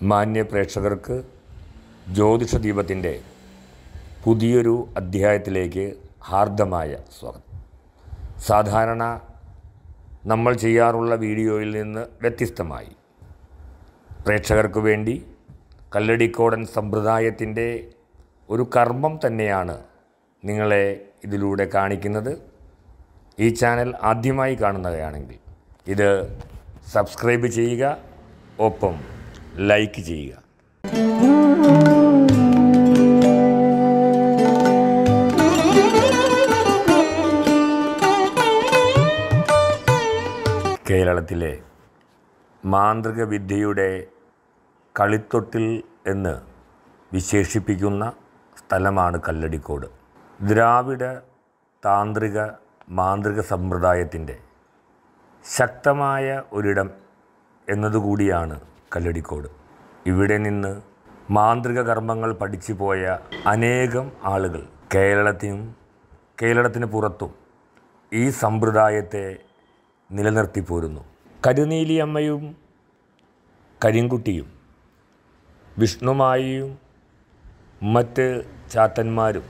മാന്യ പ്രേക്ഷകർക്ക് ജ്യോതിഷ ദീപത്തിൻ്റെ പുതിയൊരു അധ്യായത്തിലേക്ക് ഹാർദമായ സ്വാഗതം. സാധാരണ നമ്മൾ ചെയ്യാറുള്ള വീഡിയോയിൽ നിന്ന് വ്യത്യസ്തമായി പ്രേക്ഷകർക്ക് വേണ്ടി കല്ലടിക്കോടൻ സമ്പ്രദായത്തിൻ്റെ ഒരു കർമ്മം തന്നെയാണ് നിങ്ങളെ ഇതിലൂടെ കാണിക്കുന്നത്. ഈ ചാനൽ ആദ്യമായി കാണുന്നവയാണെങ്കിൽ ഇത് സബ്സ്ക്രൈബ് ചെയ്യുക, ഒപ്പം ലൈക്ക് ചെയ്യുക. കേരളത്തിലെ മാന്ത്രിക വിദ്യയുടെ കളിത്തൊട്ടിൽ എന്ന് വിശേഷിപ്പിക്കുന്ന സ്ഥലമാണ് കല്ലടിക്കോട്. ദ്രാവിഡ താന്ത്രിക മാന്ത്രിക സമ്പ്രദായത്തിൻ്റെ ശക്തമായ ഒരിടം എന്നതുകൂടിയാണ് കല്ലടിക്കോട്. ഇവിടെ നിന്ന് മാന്ത്രിക കർമ്മങ്ങൾ പഠിച്ചു പോയ അനേകം ആളുകൾ കേരളത്തിന് പുറത്തും ഈ സമ്പ്രദായത്തെ നിലനിർത്തിപ്പോരുന്നു. കരുനീലിയമ്മയും കരിങ്കുട്ടിയും വിഷ്ണുമായിയും മറ്റ് ചാത്തന്മാരും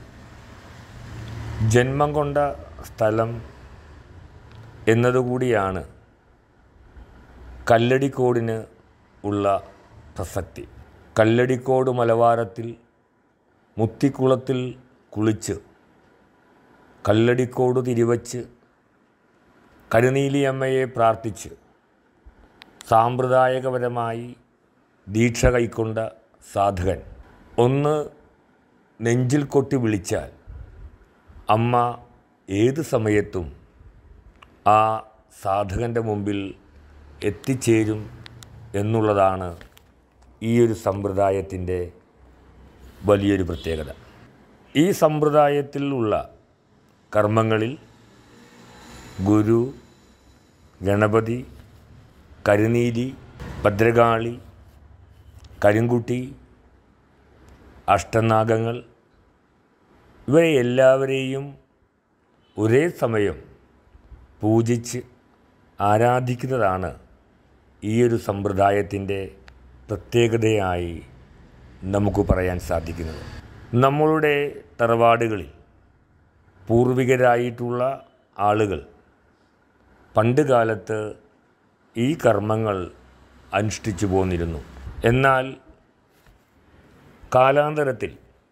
ജന്മം കൊണ്ട സ്ഥലം എന്നതുകൂടിയാണ് കല്ലടിക്കോടിന് ഉള്ള പ്രസക്തി. കല്ലടിക്കോട് മലവാരത്തിൽ മുത്തിക്കുളത്തിൽ കുളിച്ച് കല്ലടിക്കോട് തിരിവച്ച് കരുനീലിയമ്മയെ പ്രാർത്ഥിച്ച് സാമ്പ്രദായികപരമായി ദീക്ഷ കൈക്കൊണ്ട സാധകൻ ഒന്ന് നെഞ്ചിൽ കൊട്ടി വിളിച്ചാൽ അമ്മ ഏത് സമയത്തും ആ സാധകൻ്റെ മുമ്പിൽ എത്തിച്ചേരും എന്നുള്ളതാണ് ഈ ഒരു സമ്പ്രദായത്തിൻ്റെ വലിയൊരു പ്രത്യേകത. ഈ സമ്പ്രദായത്തിലുള്ള കർമ്മങ്ങളിൽ ഗുരു, ഗണപതി, കരുനീലി, ഭദ്രകാളി, കരിങ്കുട്ടി, അഷ്ടനാഗങ്ങൾ ഇവരെ എല്ലാവരെയും ഒരേ സമയം പൂജിച്ച് ആരാധിക്കുന്നതാണ് ഈ ഒരു സമ്പ്രദായത്തിൻ്റെ പ്രത്യേകതയായി നമുക്ക് പറയാൻ സാധിക്കുന്നത്. നമ്മളുടെ തറവാടുകളിൽ പൂർവികരായിട്ടുള്ള ആളുകൾ പണ്ട് കാലത്ത് ഈ കർമ്മങ്ങൾ അനുഷ്ഠിച്ചു പോന്നിരുന്നു. എന്നാൽ കാലാന്തരത്തിൽ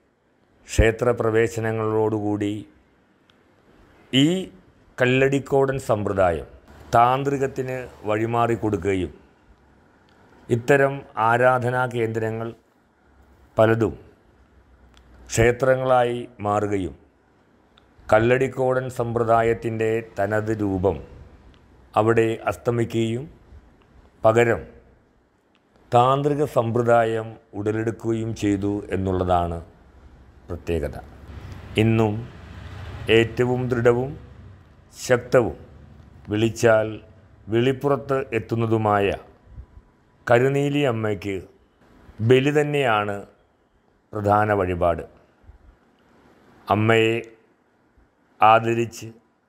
ക്ഷേത്രപ്രവേശനങ്ങളോടുകൂടി ഈ കല്ലടിക്കോടൻ സമ്പ്രദായം താന്ത്രികത്തിന് വഴിമാറിക്കൊടുക്കുകയും ഇത്തരം ആരാധനാ കേന്ദ്രങ്ങൾ പലതും ക്ഷേത്രങ്ങളായി മാറുകയും കല്ലടിക്കോടൻ സമ്പ്രദായത്തിൻ്റെ തനത് രൂപം അവിടെ അസ്തമിക്കുകയും പകരം താന്ത്രിക സമ്പ്രദായം ഉടലെടുക്കുകയും ചെയ്തു എന്നുള്ളതാണ് പ്രത്യേകത. ഇന്നും ഏറ്റവും ദൃഢവും ശക്തവും വിളിച്ചാൽ വിളിപ്പുറത്ത് എത്തുന്നതുമായ കരുനീലി അമ്മയ്ക്ക് ബലി തന്നെയാണ് പ്രധാന വഴിപാട്. അമ്മയെ ആദരിച്ച്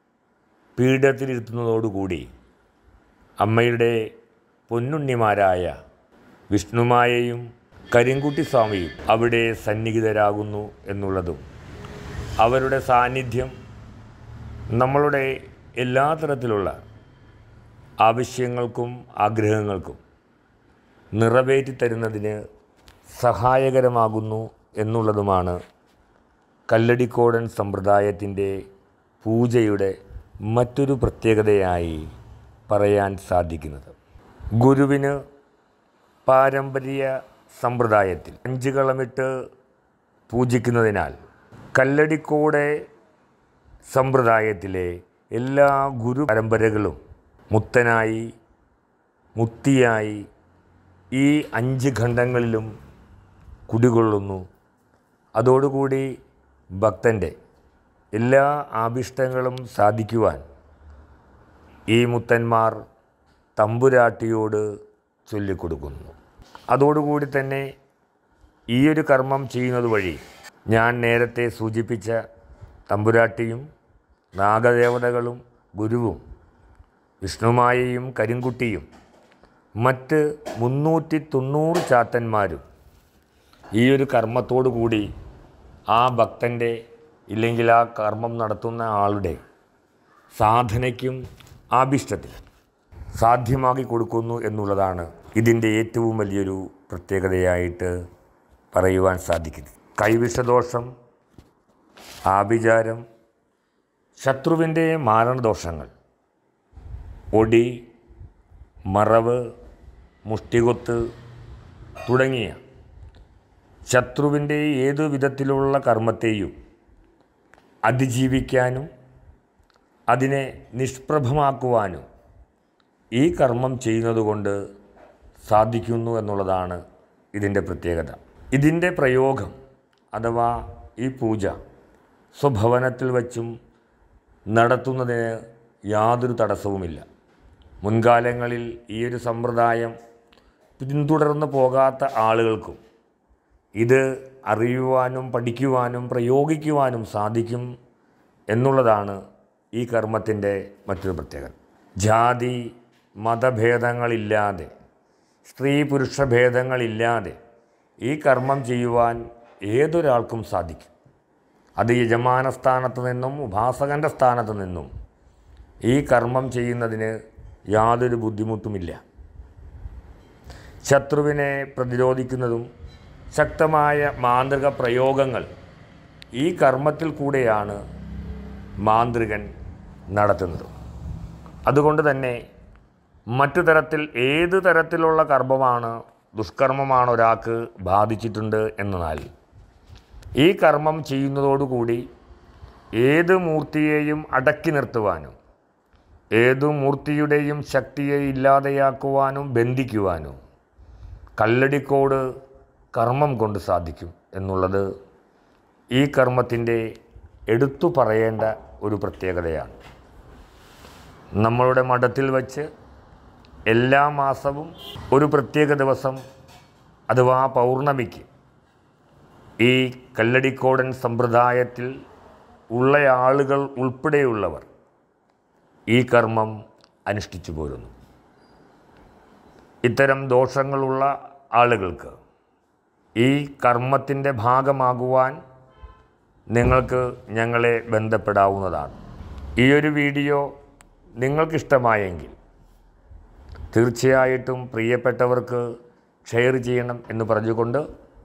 പീഠത്തിലിരുത്തുന്നതോടുകൂടി അമ്മയുടെ പൊന്നുണ്ണിമാരായ വിഷ്ണുമായയും കരിങ്കുട്ടി സ്വാമിയും അവിടെ സന്നിഹിതരാകുന്നു എന്നുള്ളതും അവരുടെ സാന്നിധ്യം നമ്മളുടെ എല്ലാ തരത്തിലുള്ള ആവശ്യങ്ങൾക്കും ആഗ്രഹങ്ങൾക്കും നിറവേറ്റി തരുന്നതിന് സഹായകരമാകുന്നു എന്നുള്ളതുമാണ് കല്ലടിക്കോടൻ സമ്പ്രദായത്തിൻ്റെ പൂജയുടെ മറ്റൊരു പ്രത്യേകതയായി പറയാൻ സാധിക്കുന്നത്. ഗുരുവിന് പാരമ്പര്യ സമ്പ്രദായത്തിൽ 5 കളമിട്ട് പൂജിക്കുന്നതിനാൽ കല്ലടിക്കോട് സമ്പ്രദായത്തിലെ എല്ലാ ഗുരു പരമ്പരകളും മുത്തനായി മുത്തിയായി ഈ 5 ഖണ്ഡങ്ങളിലും കുടികൊള്ളുന്നു. അതോടുകൂടി ഭക്തൻ്റെ എല്ലാ ആഭിഷ്ടങ്ങളും സാധിക്കുവാൻ ഈ മുത്തന്മാർ തമ്പുരാട്ടിയോട് ചൊല്ലിക്കൊടുക്കുന്നു. അതോടുകൂടി തന്നെ ഈ ഒരു കർമ്മം ചെയ്യുന്നത് വഴി ഞാൻ നേരത്തെ സൂചിപ്പിച്ച തമ്പുരാട്ടിയും നാഗദേവതകളും ഗുരുവും വിഷ്ണുമായയും കരിങ്കുട്ടിയും മറ്റ് 390 ചാത്തന്മാരും ഈ ഒരു കർമ്മത്തോടു കൂടി ആ ഭക്തൻ്റെ ഇല്ലെങ്കിൽ ആ കർമ്മം നടത്തുന്ന ആളുടെ സാധനയ്ക്കും ആഭിഷ്ടത്തിനും സാധ്യമാക്കി കൊടുക്കുന്നു എന്നുള്ളതാണ് ഇതിൻ്റെ ഏറ്റവും വലിയൊരു പ്രത്യേകതയായിട്ട് പറയുവാൻ സാധിക്കുന്നത്. കൈവിഷദോഷം, ആഭിചാരം, ശത്രുവിൻ്റെ മാരണദോഷങ്ങൾ, ഒടി, മറവ്, മുഷ്ടികൊത്ത് തുടങ്ങിയ ശത്രുവിൻ്റെ ഏതു വിധത്തിലുള്ള കർമ്മത്തെയും അതിജീവിക്കാനും അതിനെ നിഷ്പ്രഭമാക്കുവാനും ഈ കർമ്മം ചെയ്യുന്നതുകൊണ്ട് സാധിക്കുന്നു എന്നുള്ളതാണ് ഇതിൻ്റെ പ്രത്യേകത. ഇതിൻ്റെ പ്രയോഗം അഥവാ ഈ പൂജ സ്വഭവനത്തിൽ വച്ചും നടത്തുന്നതിന് യാതൊരു തടസ്സവുമില്ല. മുൻകാലങ്ങളിൽ ഈ ഒരു സമ്പ്രദായം പിന്തുടർന്നു പോകാത്ത ആളുകൾക്കും ഇത് അറിയുവാനും പഠിക്കുവാനും പ്രയോഗിക്കുവാനും സാധിക്കും എന്നുള്ളതാണ് ഈ കർമ്മത്തിൻ്റെ മറ്റൊരു പ്രത്യേകത. ജാതി മതഭേദങ്ങളില്ലാതെ, സ്ത്രീ പുരുഷ ഭേദങ്ങളില്ലാതെ ഈ കർമ്മം ചെയ്യുവാൻ ഏതൊരാൾക്കും സാധിക്കും. അത് യജമാന സ്ഥാനത്ത് നിന്നും ഉപാസകൻ്റെ സ്ഥാനത്ത് നിന്നും ഈ കർമ്മം ചെയ്യുന്നതിന് യാതൊരു ബുദ്ധിമുട്ടുമില്ല. ശത്രുവിനെ പ്രതിരോധിക്കുന്നതും ശക്തമായ മാന്ത്രിക പ്രയോഗങ്ങൾ ഈ കർമ്മത്തിൽ കൂടെയാണ് മാന്ത്രികൻ നടത്തുന്നത്. അതുകൊണ്ട് തന്നെ മറ്റു തരത്തിൽ ഏത് തരത്തിലുള്ള കർമ്മമാണ് ദുഷ്കർമ്മമാണ് ഒരാൾക്ക് ബാധിച്ചിട്ടുണ്ട് എന്നാൽ ഈ കർമ്മം ചെയ്യുന്നതോടുകൂടി ഏത് മൂർത്തിയെയും അടക്കി നിർത്തുവാനും ഏതു മൂർത്തിയുടെയും ശക്തിയെ ഇല്ലാതെയാക്കുവാനും ബന്ധിക്കുവാനും കല്ലടിക്കോട് കർമ്മം കൊണ്ട് സാധിക്കും എന്നുള്ളത് ഈ കർമ്മത്തിൻ്റെ എടുത്തു പറയേണ്ട ഒരു പ്രത്യേകതയാണ്. നമ്മളുടെ മഠത്തിൽ വച്ച് എല്ലാ മാസവും ഒരു പ്രത്യേക ദിവസം അഥവാ പൗർണമിക്ക് ഈ കല്ലടിക്കോടൻ സമ്പ്രദായത്തിൽ ഉള്ള ആളുകൾ ഉൾപ്പെടെയുള്ളവർ ഈ കർമ്മം അനുഷ്ഠിച്ചു പോരുന്നു. ഇത്തരം ദോഷങ്ങളുള്ള ആളുകൾക്ക് ഈ കർമ്മത്തിൻ്റെ ഭാഗമാകുവാൻ നിങ്ങൾക്ക് ഞങ്ങളെ ബന്ധപ്പെടാവുന്നതാണ്. ഈ ഒരു വീഡിയോ നിങ്ങൾക്കിഷ്ടമായെങ്കിൽ തീർച്ചയായിട്ടും പ്രിയപ്പെട്ടവർക്ക് ഷെയർ ചെയ്യണം എന്ന് പറഞ്ഞുകൊണ്ട്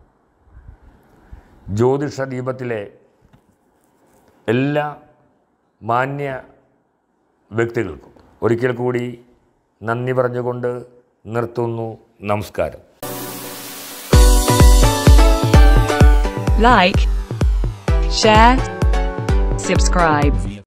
ജ്യോതിഷ ദീപത്തിലെ എല്ലാ മാന്യ വ്യക്തികൾക്കും ഒരിക്കൽ കൂടി നന്ദി പറഞ്ഞുകൊണ്ട് നിർത്തുന്നു. നമസ്കാരം. Like, share, subscribe.